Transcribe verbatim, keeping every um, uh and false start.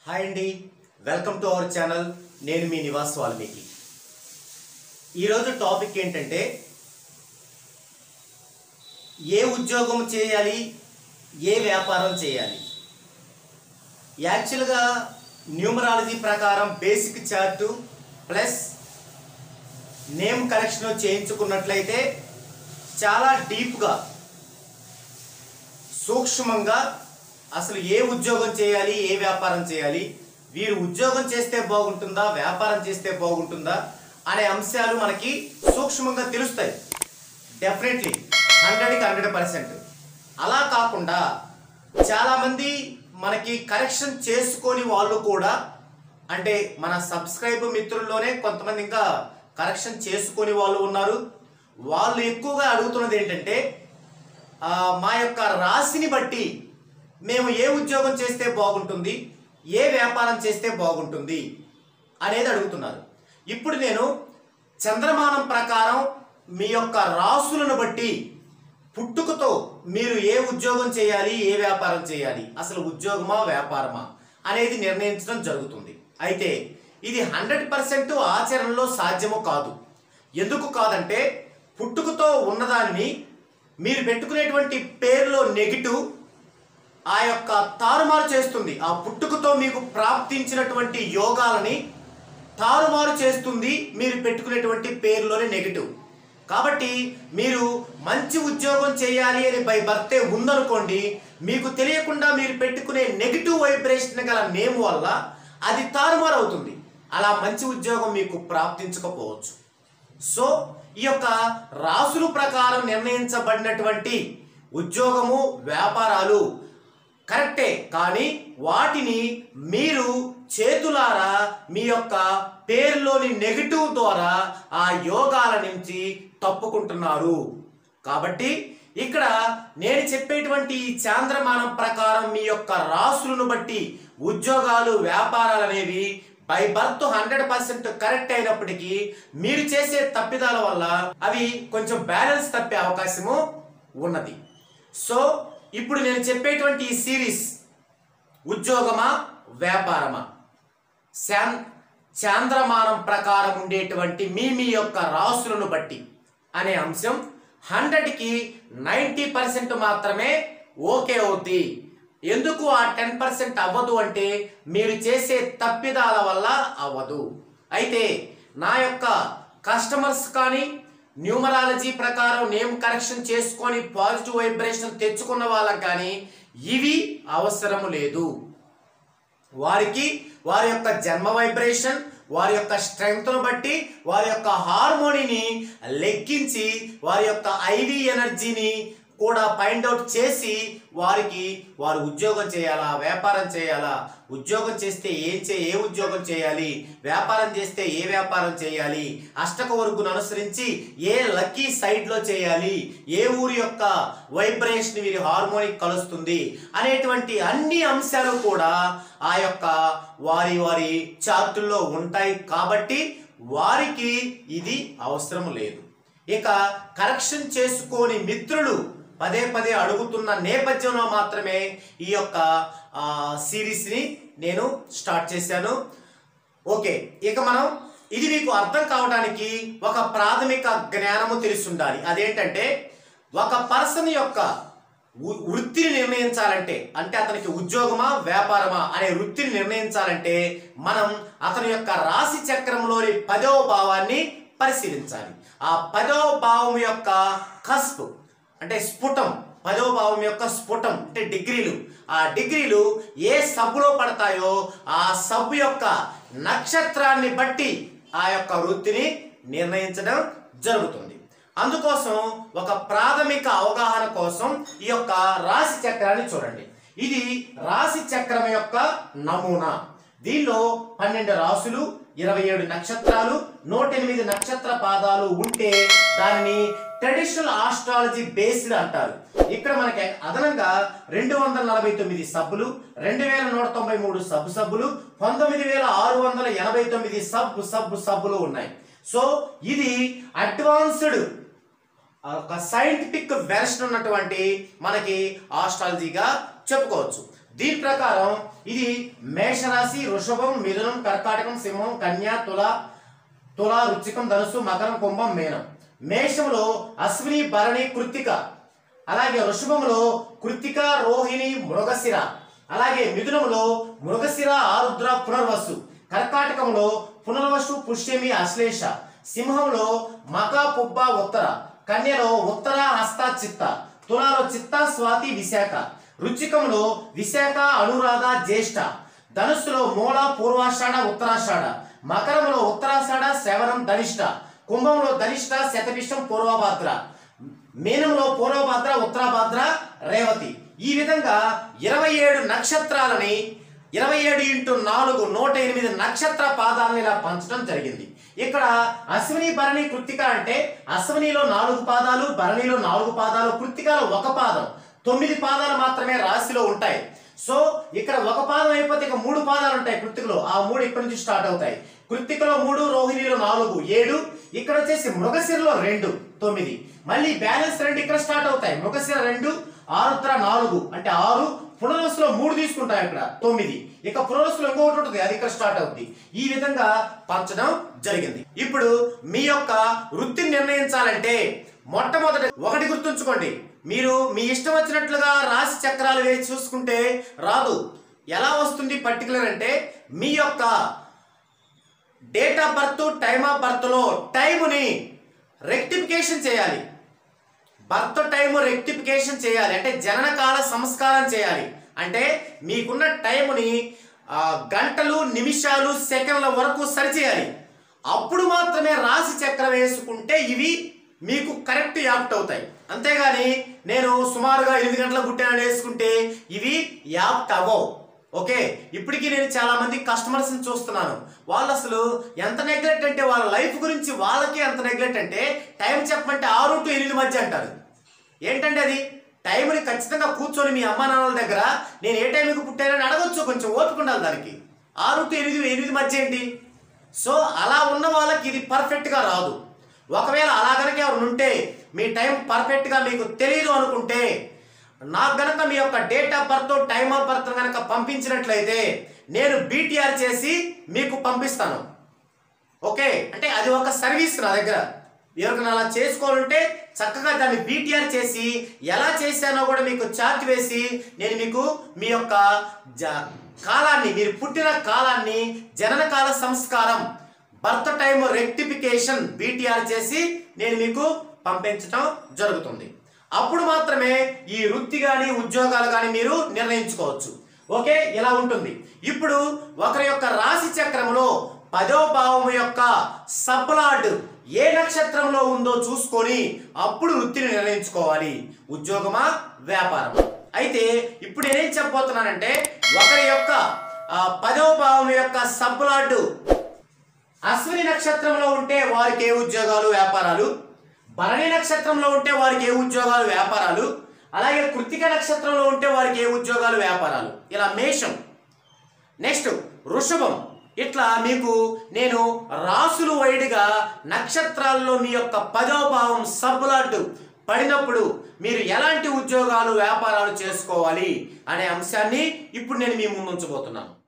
Hi అండి, welcome to our channel. నేను మీ నివాస్ వాల్మీకి. ఈరోజు టాపిక్ ఏంటంటే ఏ ఉద్యోగం చేయాలి, ఏ వ్యాపారం చేయాలి. యాక్చువల్గా న్యూమరాలజీ ప్రకారం basic chart plus name correction చేయించుకున్నట్లయితే చాలా డీప్గా సూక్ష్మంగా అసలు ఏ ఉద్యోగం చేయాలి, ఏ వ్యాపారం చేయాలి, వీరు ఉద్యోగం చేస్తే బాగుంటుందా, వ్యాపారం చేస్తే బాగుంటుందా అనే అంశాలు మనకి సూక్ష్మంగా తెలుస్తాయి. డెఫినెట్లీ హండ్రెడ్కి హండ్రెడ్ పర్సెంట్. అలా కాకుండా చాలామంది మనకి కరెక్షన్ చేసుకొని వాళ్ళు కూడా, అంటే మన సబ్స్క్రైబ్ మిత్రుల్లోనే కొంతమంది ఇంకా కరెక్షన్ చేసుకొని వాళ్ళు ఉన్నారు. వాళ్ళు ఎక్కువగా అడుగుతున్నది ఏంటంటే మా యొక్క రాశిని బట్టి మేము ఏ ఉద్యోగం చేస్తే బాగుంటుంది, ఏ వ్యాపారం చేస్తే బాగుంటుంది అనేది అడుగుతున్నారు. ఇప్పుడు నేను చంద్రమానం ప్రకారం మీ యొక్క రాసులను బట్టి పుట్టుకతో మీరు ఏ ఉద్యోగం చేయాలి, ఏ వ్యాపారం చేయాలి, అసలు ఉద్యోగమా వ్యాపారమా అనేది నిర్ణయించడం జరుగుతుంది. అయితే ఇది హండ్రెడ్ పర్సెంట్ ఆచరణలో సాధ్యము కాదు. ఎందుకు కాదంటే పుట్టుకతో ఉన్నదానిని మీరు పెట్టుకునేటువంటి పేరులో నెగిటివ్ ఆ యొక్క తారుమారు చేస్తుంది. ఆ పుట్టుకతో మీకు ప్రాప్తించినటువంటి యోగాలని తారుమారు చేస్తుంది మీరు పెట్టుకునేటువంటి పేరులోనే నెగిటివ్. కాబట్టి మీరు మంచి ఉద్యోగం చేయాలి అని బై బర్తే ఉందనుకోండి, మీకు తెలియకుండా మీరు పెట్టుకునే నెగిటివ్ వైబ్రేషన్ గల నేమ్ వల్ల అది తారుమారు అవుతుంది. అలా మంచి ఉద్యోగం మీకు ప్రాప్తించకపోవచ్చు. సో ఈ యొక్క రాసుల ప్రకారం నిర్ణయించబడినటువంటి ఉద్యోగము, వ్యాపారాలు కరెక్టే, కానీ వాటిని మీరు చేతులారా మీ యొక్క పేరులోని నెగిటివ్ ద్వారా ఆ యోగాల నుంచి తప్పుకుంటున్నారు. కాబట్టి ఇక్కడ నేను చెప్పేటువంటి ఈ చాంద్రమానం ప్రకారం మీ యొక్క రాసులను బట్టి ఉద్యోగాలు, వ్యాపారాలు అనేవి by birth hundred percent correct అయినప్పటికీ మీరు చేసే తప్పిదాల వల్ల అవి కొంచెం బ్యాలెన్స్ తప్పే అవకాశము ఉన్నది. సో ఇప్పుడు నేను చెప్పేటువంటి ఈ సిరీస్ ఉద్యోగమా వ్యాపారమా, శాన్ చాంద్రమానం ప్రకారం ఉండేటువంటి మీ మీ యొక్క రాసులను బట్టి అనే అంశం హండ్రెడ్కి నైంటీ పర్సెంట్ మాత్రమే ఓకే అవుతుంది. ఎందుకు ఆ టెన్ పర్సెంట్ అవ్వదు అంటే మీరు చేసే తప్పిదాల వల్ల అవ్వదు. అయితే నా యొక్క కస్టమర్స్ కానీ న్యూమరాలజీ ప్రకారం నేమ్ కరెక్షన్ చేసుకొని పాజిటివ్ వైబ్రేషన్ తెచ్చుకున్న వాళ్ళకి కానీ ఇవి అవసరము లేదు. వారికి వారి యొక్క జన్మ వైబ్రేషన్, వారి యొక్క స్ట్రెంగ్త్ను బట్టి, వారి యొక్క హార్మోనీని లెక్కించి, వారి యొక్క ఐవి ఎనర్జీని కూడా ఫైండ్ అవుట్ చేసి వారికి వారు ఉద్యోగం చేయాలా, వ్యాపారం చేయాలా, ఉద్యోగం చేస్తే ఏం చే ఏ ఉద్యోగం చేయాలి, వ్యాపారం చేస్తే ఏ వ్యాపారం చేయాలి, అష్టక వర్గును అనుసరించి ఏ లక్కీ సైడ్లో చేయాలి, ఏ ఊరి యొక్క వైబ్రేషన్ వీరి హార్మోనిక్ కలుస్తుంది అనేటువంటి అన్ని అంశాలు కూడా ఆ యొక్క వారి వారి చార్టుల్లో ఉంటాయి. కాబట్టి వారికి ఇది అవసరం లేదు. ఇక కరెక్షన్ చేసుకోని మిత్రులు పదే పదే అడుగుతున్న నేపథ్యంలో మాత్రమే ఈ యొక్క సిరీస్ని నేను స్టార్ట్ చేశాను. ఓకే, ఇక మనం ఇది మీకు అర్థం కావడానికి ఒక ప్రాథమిక జ్ఞానము తెలిసి ఉండాలి. అదేంటంటే ఒక పర్సన్ యొక్క వృత్తిని నిర్ణయించాలంటే, అంటే అతనికి ఉద్యోగమా వ్యాపారమా అనే వృత్తిని నిర్ణయించాలంటే మనం అతని యొక్క రాశి చక్రంలోని పదవ భావాన్ని పరిశీలించాలి. ఆ పదవ భావం యొక్క కస్ప్ అంటే స్ఫుటం, పదవ భావం యొక్క స్ఫుటం అంటే డిగ్రీలు, ఆ డిగ్రీలు ఏ సబ్బులో పడతాయో ఆ సబ్బు యొక్క నక్షత్రాన్ని బట్టి ఆ యొక్క వృత్తిని నిర్ణయించడం జరుగుతుంది. అందుకోసం ఒక ప్రాథమిక అవగాహన కోసం ఈ యొక్క రాశి చక్రాన్ని చూడండి. ఇది రాశి చక్రం యొక్క నమూనా. దీనిలో పన్నెండు రాశులు, ఇరవై ఏడు నక్షత్రాలు, నూట ఎనిమిది నక్షత్ర పాదాలు ఉంటే దానిని ట్రెడిషనల్ ఆస్ట్రాలజీ బేస్డ్ అంటారు. ఇక్కడ మనకి అదనంగా రెండు వందల నలభై తొమ్మిది సబ్బులు, రెండు వేల నూట తొంభై మూడు సబ్బు సబ్బులు, పంతొమ్మిది వేల ఆరు వందల ఎనభై తొమ్మిది సబ్బు సబ్బు సబ్బులు ఉన్నాయి. సో ఇది అడ్వాన్స్డ్ ఒక సైంటిఫిక్ వెర్షన్ ఉన్నటువంటి మనకి ఆస్ట్రాలజీగా చెప్పుకోవచ్చు. దీని ప్రకారం ఇది మేషరాశి, వృషభం, మిథునం, కర్కాటకం, సింహం, కన్య, తుల తుల వృశ్చికం, ధనుసు, మకరం, కుంభం, మీనం. మేషంలో అశ్విని, భరణి, కృత్తిక, అలాగే వృషభంలో కృత్తిక, రోహిణి, మృగశిర, అలాగే మిథునంలో మృగశిర, ఆరుద్ర, పునర్వసు, కర్కాటకంలో పునర్వసు, పుష్యమి, అశ్లేష, సింహంలో మక, పుబ్బ, ఉత్తర, కన్యలో ఉత్తర, హస్త, చిత్త, తులాలో చిత్త, స్వాతి, విశాఖ, వృశ్చికంలో విశాఖ, అనురాధ, జ్యేష్ఠ, ధనుస్సులో మూల, పూర్వాషాఢ, ఉత్తరాషాఢ, మకరంలో ఉత్తరాషాఢ, శ్రవణం, ధనిష్ట, కుంభంలో ధనిష్ట, శతభిషం, పూర్వభాద్ర, మీనంలో పూర్వభాద్ర, ఉత్తరాభాద్ర, రేవతి. ఈ విధంగా ఇరవై ఏడు నక్షత్రాలని ఇరవై ఏడు ఇంటూ నాలుగు నూట ఎనిమిది నక్షత్ర పాదాలను ఇలా పంచడం జరిగింది. ఇక్కడ అశ్విని, భరణి, కృత్తిక అంటే అశ్వినిలో నాలుగు పాదాలు, భరణిలో నాలుగు పాదాలు, కృత్తికలో ఒక పాదం, తొమ్మిది పాదాలు మాత్రమే రాశిలో ఉంటాయి. సో ఇక్కడ ఒక పాదం అయిపోతే ఇక మూడు పాదాలు ఉంటాయి కృత్తికలో, ఆ మూడు ఇక్కడ నుంచి స్టార్ట్ అవుతాయి. కృత్తికలో మూడు, రోహిణిలో నాలుగు, ఏడు, ఇక్కడ వచ్చేసి మృగశిరలో రెండు, తొమ్మిది, మళ్ళీ బ్యాలెన్స్ రెండు ఇక్కడ స్టార్ట్ అవుతాయి. మృగశిర రెండు, ఆరుద్ర నాలుగు అంటే ఆరు, పునర్వసులో మూడు తీసుకుంటాం ఇక్కడ తొమ్మిది, ఇక పునర్వసులో ఇంకొకటి ఉంటుంది అది ఇక్కడ స్టార్ట్ అవుతుంది. ఈ విధంగా పంచడం జరిగింది. ఇప్పుడు మీ యొక్క వృత్తిని నిర్ణయించాలంటే మొట్టమొదటి ఒకటి గుర్తుంచుకోండి, మీరు మీ ఇష్టం వచ్చినట్లుగా రాశి చక్రాలు వేసి చూసుకుంటే రాదు. ఎలా వస్తుంది పర్టికులర్ అంటే మీ యొక్క date of birth, time of బర్త్లో టైముని రెక్టిఫికేషన్ చేయాలి. బర్త్ టైము రెక్టిఫికేషన్ చేయాలి అంటే జననకాల సంస్కారం చేయాలి. అంటే మీకున్న టైముని గంటలు, నిమిషాలు, సెకండ్ల వరకు సరిచేయాలి. అప్పుడు మాత్రమే రాశి చక్రం వేసుకుంటే ఇవి మీకు కరెక్ట్ యాప్ట్ అవుతాయి. అంతేగాని నేను సుమారుగా ఎనిమిది గంటల గుట్టానని వేసుకుంటే ఇవి యాప్ట్ అవ్వవు. ఓకే, ఇప్పటికీ నేను చాలా మంది కస్టమర్స్ని చూస్తున్నాను, వాళ్ళు అసలు ఎంత నెగ్లెక్ట్ అంటే వాళ్ళ లైఫ్ గురించి వాళ్ళకి ఎంత నెగ్లెక్ట్ అంటే టైం చెప్పమంటే ఆరు టు ఎనిమిది మధ్య అంటారు. ఏంటంటే అది టైంని ఖచ్చితంగా కూర్చొని మీ అమ్మా నాన్నల దగ్గర నేను ఏ టైంకి పుట్టానని అడగొచ్చు, కొంచెం ఓపిక ఉండాలి దానికి. ఆరు టు ఎనిమిది ఎనిమిది మధ్య ఏంటి? సో అలా ఉన్న వాళ్ళకి ఇది పర్ఫెక్ట్గా రాదు. ఒకవేళ అలా కనుక ఎవరు ఉంటే మీ టైం పర్ఫెక్ట్గా మీకు తెలియదు అనుకుంటే నాకు గనక మీ యొక్క date of birth, time of birth కనుక పంపించినట్లయితే నేను బీటీఆర్ చేసి మీకు పంపిస్తాను. ఓకే, అంటే అది ఒక సర్వీస్ నా దగ్గర. ఎవరికైనా అలా చేసుకోవాలంటే చక్కగా దాన్ని బీటీఆర్ చేసి ఎలా చేశానో కూడా మీకు చార్ట్ వేసి నేను మీకు మీ యొక్క కాలాన్ని, మీరు పుట్టిన కాలాన్ని, జననకాల సంస్కారం, బర్త్ టైమ్ రెక్టిఫికేషన్ బీటీఆర్ చేసి నేను మీకు పంపించడం జరుగుతుంది. అప్పుడు మాత్రమే ఈ వృత్తి కానీ ఉద్యోగాలు కానీ మీరు నిర్ణయించుకోవచ్చు. ఓకే, ఇలా ఉంటుంది. ఇప్పుడు ఒకరి యొక్క రాశి చక్రంలో పదో భావం యొక్క సబ్లార్డ్ ఏ నక్షత్రంలో ఉందో చూసుకొని అప్పుడు వృత్తిని నిర్ణయించుకోవాలి, ఉద్యోగమా వ్యాపారమా. అయితే ఇప్పుడు నేనేం చెప్పబోతున్నానంటే ఒకరి యొక్క పదో భావం యొక్క సబ్లార్డ్ అశ్విని నక్షత్రంలో ఉంటే వారికి ఏ ఉద్యోగాలు వ్యాపారాలు, భరణి నక్షత్రంలో ఉంటే వారికి ఏ ఉద్యోగాలు వ్యాపారాలు, అలాగే కృత్తిక నక్షత్రంలో ఉంటే వారికి ఏ ఉద్యోగాలు వ్యాపారాలు, ఇలా మేషం. నెక్స్ట్ వృషభం. ఇట్లా మీకు నేను రాసులు వైడ్గా నక్షత్రాల్లో మీ యొక్క పదో భావం సబ్లార్డ్ పడినప్పుడు మీరు ఎలాంటి ఉద్యోగాలు వ్యాపారాలు చేసుకోవాలి అనే అంశాన్ని ఇప్పుడు నేను మీ ముందు ఉంచబోతున్నాను.